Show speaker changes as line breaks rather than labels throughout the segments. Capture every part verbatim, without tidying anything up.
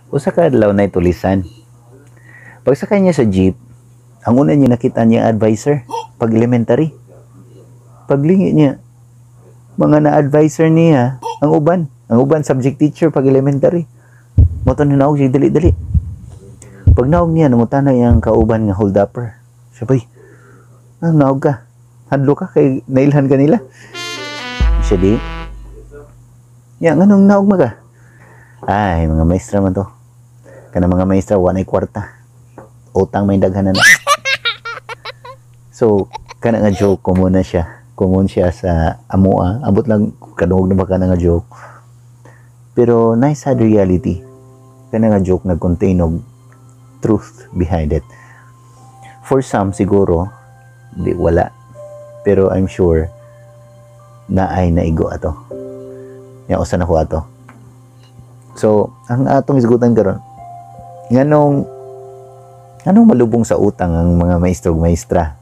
Usa ka adlaw na tulisan. Pagsakay niya sa jeep, ang una niya nakita niya advisor pag elementary. Paglingi niya, mga na-advisor niya, ang uban, ang uban subject teacher pag elementary. Moto na naog siya dali-dali. Pag naog niya, nangutan na yung kauban nga hold upper. Sabay, ah, naog ka. Hadlo ka kay nailhan ka nila. Siya di. Ya, nga nung naog maga. Ay, mga maestra man to. Kana mga maestra, wala ay kwarta. Utang may daghanan na. So, kana nga joke, common na siya. Common siya sa amoa. Abot lang, kadungog na baka na nga joke. Pero, nice sad reality. Kana nga joke nag-contain of truth behind it. For some, siguro, di wala. Pero I'm sure, na ay naigo ato. Yan, usan ako ato. So, ang atong isgutan karon, nganong, anong malubong sa utang ang mga maestro maestra?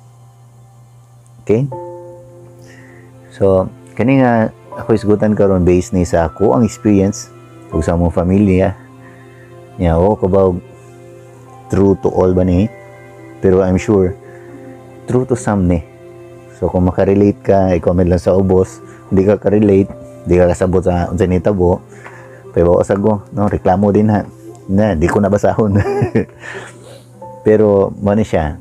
Okay? So, kani nga ako isgutan karon based ni sa ako ang experience ug sa among pamilya. Nya o kabaw true to all ba ni? Pero I'm sure true to some ni. So kung makarelate ka, i-comment lang sa ubos. Hindi ka ka-relate, hindi ka kasabot sa unsa ni tabo. Pero sa go, no, reklamo din ha. Na, di ko nabasahon. Pero mo ni siya.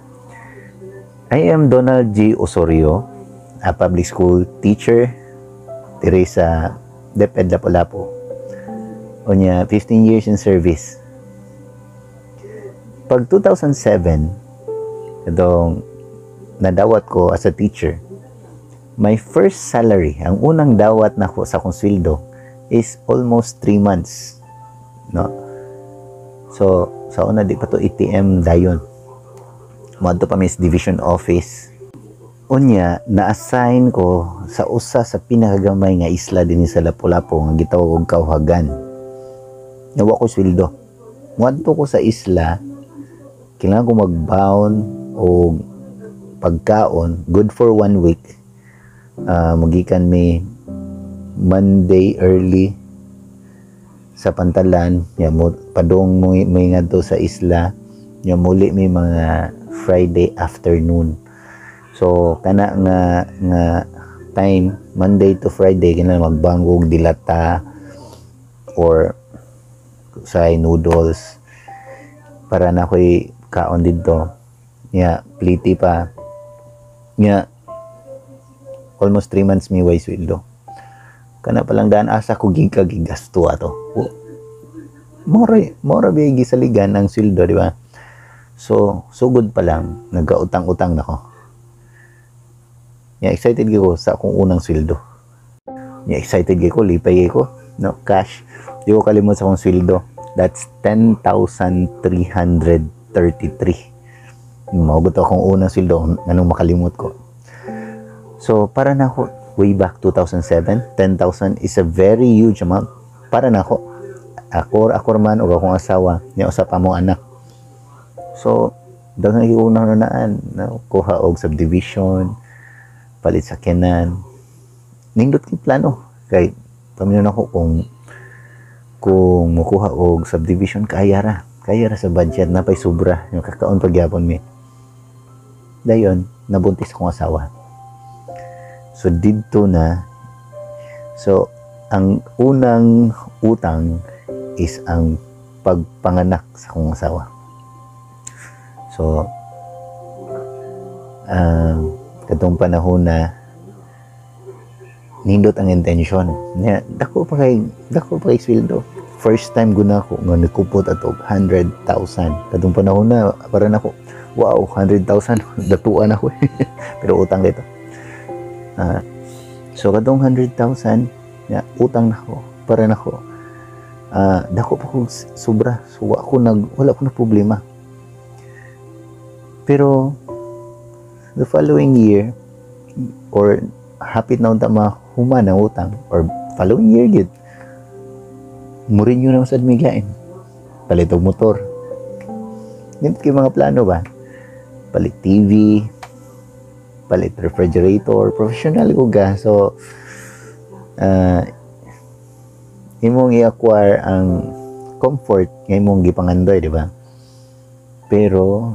I am Donald G. Osorio, a public school teacher diri sa DepEd Lapu-Lapu. Unya fifteen years in service. Pag two thousand seven, itong nadawat ko as a teacher, my first salary, ang unang dawat na ko sa kong sweldo is almost three months. No? So, sa una di pa to A T M dayon. Madto pa Miss Division Office. Unya, na-assign ko sa usa sa pinakagamay nga isla din sa Lapu-Lapu nga gitawag og Kauhagan. Nawa ko sweldo. Muadto ko sa isla, kailangan ko mag-bound o pagkaon, good for one week. Uh, magikan may Monday early sa Pantalan, ya mo padong mo may ngadto sa isla, ya muli may mga Friday afternoon. So kana nga nga time Monday to Friday kinahanglan magbangog dilata or sa noodles para na ko'y kaon dito. Ya, pliti pa. Ya, almost three months mi way sweldo. Kana palang daan asa ko giga gigasto ato. Mora mora bigi sa ligan ang sweldo, di ba? So, sugod pa lang nagautang-utang nako. Ya, excited gyud ko sa akong unang sweldo. Ya, excited gyud ko lipay ko, no, cash. Di ko kalimot sa akong sweldo. That's ten thousand three hundred thirty-three. Maugot akong unang sweldo nganong makalimot ko. So, para na ako, way back two thousand seven, ten thousand is a very huge amount. Para na ako. Ako, ako man o akong asawa, niya usap pa mong anak. So, daghang iunang nunaan, no? Kuha og subdivision, palit sa kenan. Nindot kong plano. Kay, pamilyon ako kung kung mukuha og subdivision, kaya ra. Kaya ra sa budget, napay sobra. Yung kakaon pagyapon mi. Dayon, nabuntis akong asawa. So, dito na. So, ang unang utang is ang pagpanganak sa akong asawa. So, uh, katong panahon na nindot ang intention. Dako pa kay, dako pa kay sweldo. First time guna ko nga nakupot ato one hundred thousand. Katong panahon na, para na ko, wow, one hundred thousand. Datuan ako. Pero utang dito. Uh, so, katong one hundred thousand, ya, utang na ko. Para na ko. Uh, dako pa ko sobra. So, ako nag, wala ko na problema. Pero, the following year, or hapit na unta mahuman ang utang, or following year gid, murin nyo naman sa admiglain. Palit og motor. Ganito kayo mga plano ba? Palit T V, palit refrigerator, professional ko ga. So, uh, imong i-acquire ang comfort ngay mong gipangandoy, di ba? Pero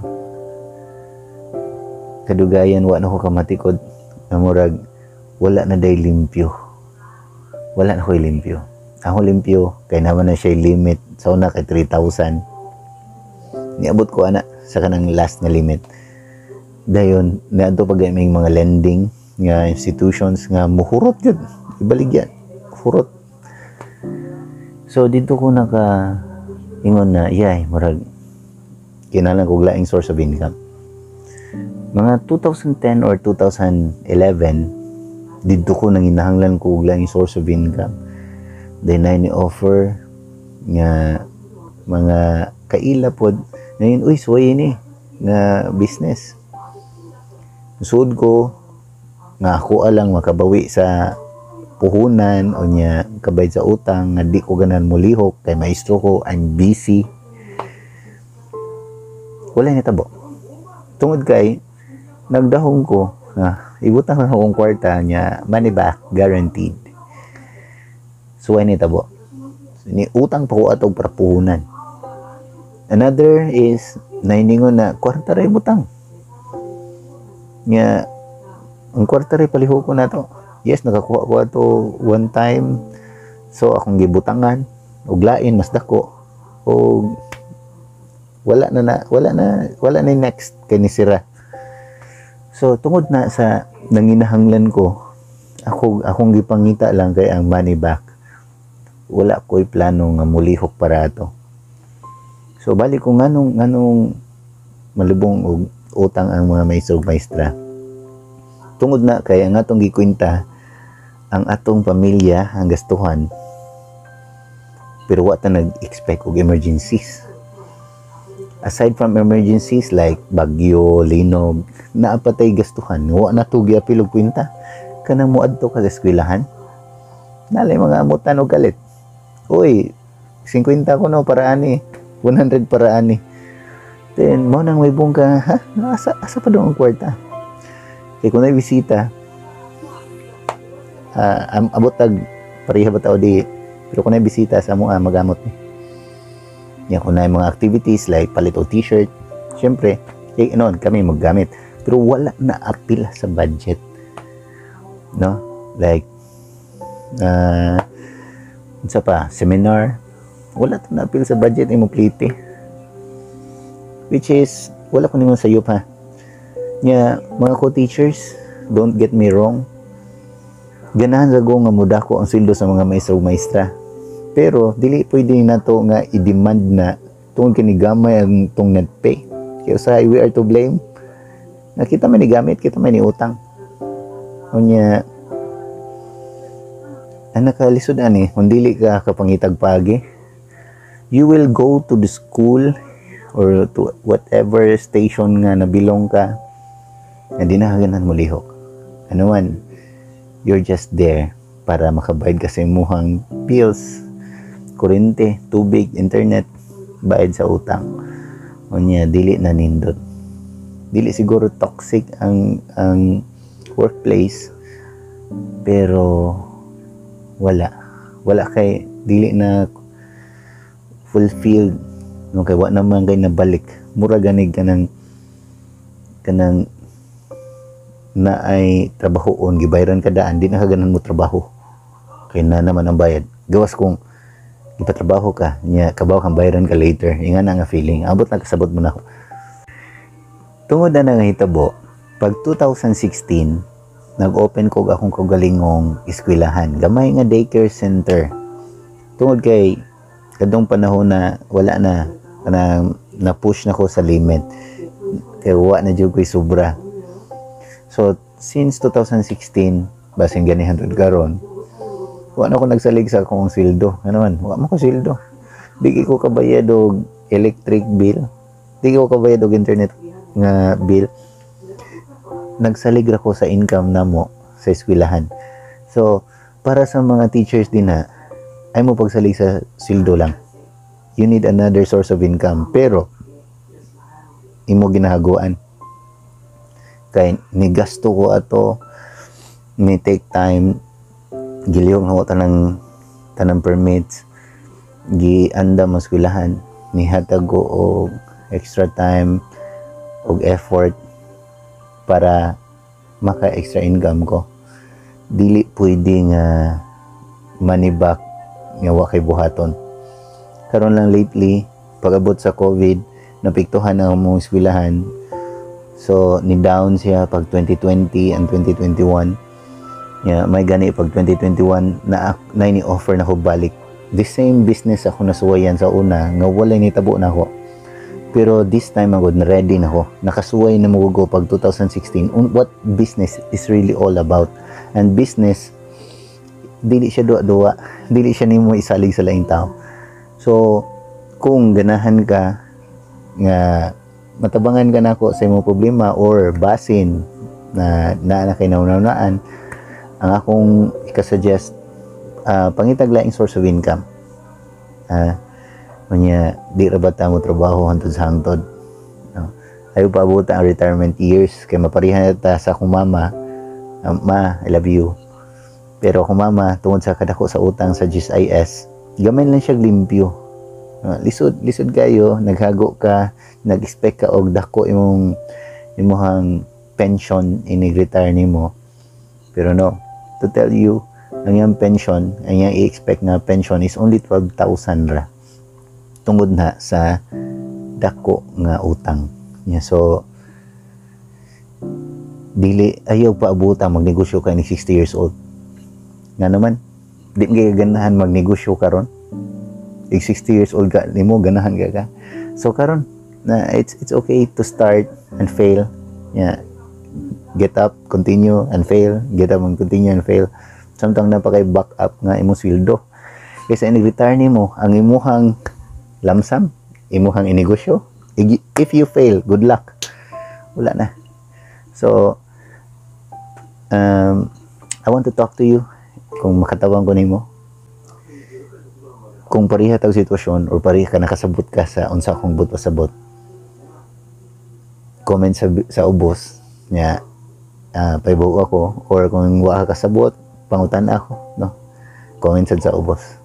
kadugayan wa na ko kamatikod na murag wala na day limpyo. Wala na ko limpyo. Ako limpyo kay naman na siya limit sa una kay three thousand. Niabot ko ana sa kanang last nga limit. Dayon naadto pag may mga lending nga institutions nga muhurot yun. Ibaligyan. Hurot. So dito ko naka ingon na yay murag kinahanglan kog laing source of income. Mga two thousand ten or two thousand eleven dito ko nang hinahanglan ko og laing source of income. Then na ni offer nga mga kaila pod ngayon uy suway ni nga business. Sud ko nga ako alang makabawi sa puhunan o niya kabay sa utang nga di ko ganan mulihok kay maestro ko, I'm busy. Wala ni tabo. Tungod kay nagdahong ko nga ibutang na akong kwarta niya money back guaranteed. So wala ni tabo. So, ni utang pa ko atog para puhunan. Another is nainingon na kwarta ray butang. Nga ang kwarta ray palihok ko na to. Yes, nakakuha ko ato one time. So, akong gibutangan. Og lain, mas dako. O, wala na na, wala na, wala na next kay ni sira. So, tungod na sa nanginahanglan ko, ako, akong gipangita lang kay ang money back. Wala ko'y plano nga mulihok para ato. So, balik ko nganong, nganong malubong og utang ang mga maestro maestra. Tungod na kay ang atong gikwenta ang atong pamilya ang gastuhan pero wa ta nag-expect og emergencies. Aside from emergencies like bagyo, linog, naapatay gastuhan wa na to giapil og kwenta kanang moadto ka sa eskwelahan nalay mga amutan og galit. Uy, fifty ko no para ani, one hundred para ani. Then mo nang may bungka, ha? Asa asa pa doon ang kwarta? Kaya kung na-bisita, uh, abot tag pareha ba tao di, pero kung na-bisita sa mga magamot ni. Yan kung na mga activities like palit o t-shirt, syempre, eh, noon kami maggamit. Pero wala na apil sa budget. No? Like, uh, isa pa, seminar, wala na apil sa budget ni mo plite. Which is, wala ko naman sa iyo pa. Nya, mga co-teachers, don't get me wrong. Ganahan sa go nga muda ko ang sweldo sa mga maestro maestra. Pero, dili pwede na to nga i-demand na tungkol kinigamay ang tong net-pay. Kaya sa we are to blame. Nakita man ni gamit, kita man ni utang. O nya, ang nakalisod ani, kung dili ka kapangitag pagi, you will go to the school or to whatever station nga nabilong ka na dinahaganan mo lihok. Ano man, you're just there para makabayad ka sa imuhang bills, kuryente, tubig, internet, bayad sa utang. O niya, dili na nindot. Dili siguro toxic ang ang workplace, pero wala. Wala kay, dili na fulfilled. No, kay wa naman kay nabalik. Mura ganig ka ng kanang na ay trabahoon, gibayaran ka daan, di na kaganan mo trabaho. Kaya na naman ang bayad. Gawas kung ipatrabaho ka, niya, kabaw kang bayaran ka later. Yung nga na nga feeling. Abot na kasabot mo na ako. Tungod na nangahitabo, pag two thousand sixteen, nag-open ko akong kagalingong eskwelahan. Gamay nga daycare center. Tungod kay, kadong panahon na wala na, na, na push na ko sa limit. Kaya wa na dyan ko'y sobra. So, since two thousand sixteen, basing ganihan doon karon, wala na ako nagsalig sa akong sildo. Ano man, wala mo ko sildo. Di ko kabayad og electric bill. Di ko kabayad og internet nga bill. Nagsalig ako sa income na mo sa eskwelahan. So, para sa mga teachers din na, ay mo pagsalig sa sildo lang. You need another source of income. Pero, imo ginahaguan. Kay ni gasto ko ato, ni take time, giliyong ako tanang tanang permits, gianda mo eskwelahan, nihatag ko og extra time og effort para maka extra income ko. Dili pwede nga money back nga wa kay buhaton. Karon lang lately, pag-abot sa COVID, napiktuhan ang mong eskwelahan. So, ni down siya pag twenty twenty and twenty twenty-one. Yeah, may gani pag twenty twenty-one na na ni offer na ko balik. The same business ako nasuwayan sa una, nga walay nitabo na ako. Pero this time ako ready na ako. Nakasuway na mo go pag twenty sixteen. What business is really all about. And business, dili siya duwa-duwa. Dili siya nimo isalig sa laing tao. So, kung ganahan ka nga matabangan ka nako sa imong problema or basin na naa na kay naunaan, ang akong ika-suggest, uh, pangitag laing source of income. Ah, uh, Manya, di ra ba ta mo trabaho hantod sa hangtod. No? Ayaw pa abot ang retirement years kay maparihan ta sa akong mama. Uh, ma, I love you. Pero akong mama, tungod sa kadako sa utang sa G I S, gamay lang siya limpyo. Uh, lisod, lisod kayo, naghago ka, nag-expect ka og dako imong imong pension inig-retire nimo. Pero no, to tell you, ang yung pension, ang yung i-expect na pension is only twelve thousand ra. Tungod na sa dako nga utang. Yeah, so, dili, ayaw pa abuta magnegosyo ka ni sixty years old. Nga naman, di nga ganahan magnegosyo karon. Ig sixty years old ka, ni mo ganahan ka ka. So, karon, na it's it's okay to start and fail. Yeah. Get up, continue, and fail. Get up and continue and fail. Samtang na pa kay back up nga imong sweldo. Kasi in-retire nimo ang imuhang lamsam, imuhang inegosyo. If you fail, good luck. Wala na. So, um, I want to talk to you kung makatabang ko nimo. Kung pariha tag sitwasyon or pariha ka nakasabot ka sa unsa akong but pasabot, comment sa, sa ubos nya, uh, paibaw ako, or kung wa ka kasabot pangutan ako, no, comment sa ubos.